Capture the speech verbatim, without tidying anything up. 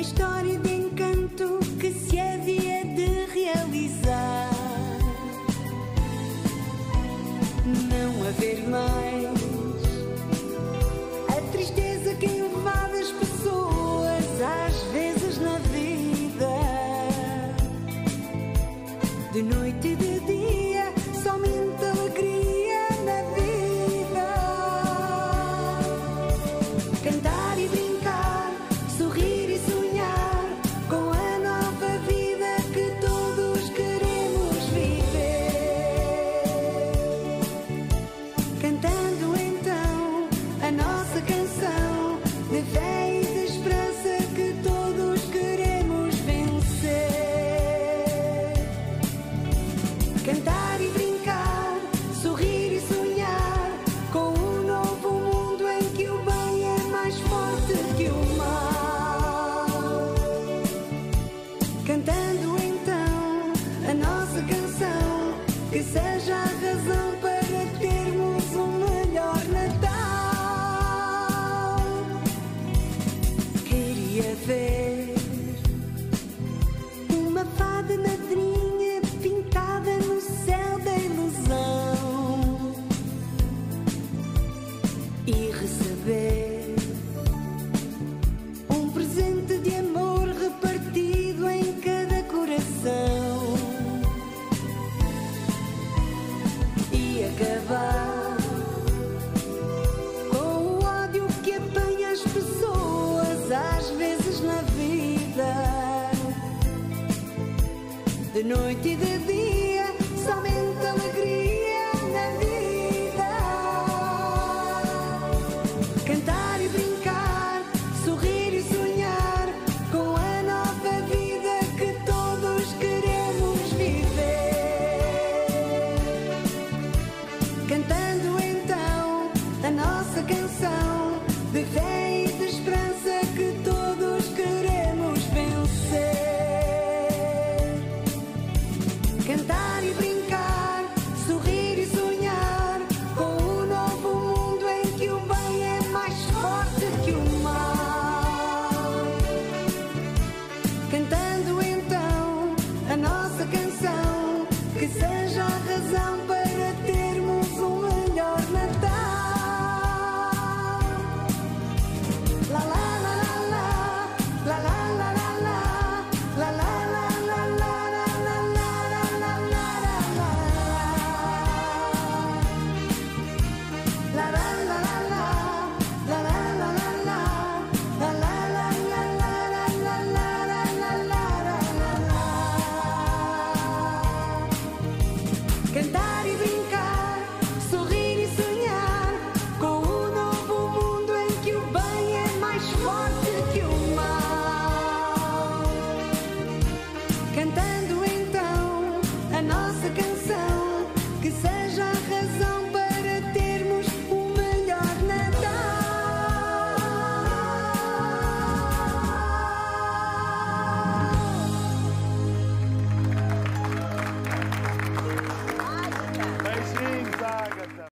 história de encanto que se havia de realizar. Não haver mais a tristeza que invade as pessoas às vezes na vida. De noite e de dia, somente alegria na vida. Cantar e brincar, sorrir e sonhar com a nova vida que todos queremos viver. Cantando então a nossa canção de fé e de esperança que todos queremos vencer. Cantar e brincar, sorrir e sonhar com um novo mundo em que o bem é mais forte que o mal. Cantando então a nossa canção, que seja a razão para termos um melhor Natal. Queria ver uma fada madrinha pintada no céu da ilusão e receber um presente de amor repartido em cada coração e acabar com o ódio que apanha as pessoas às vezes na vida. De noite e de dia,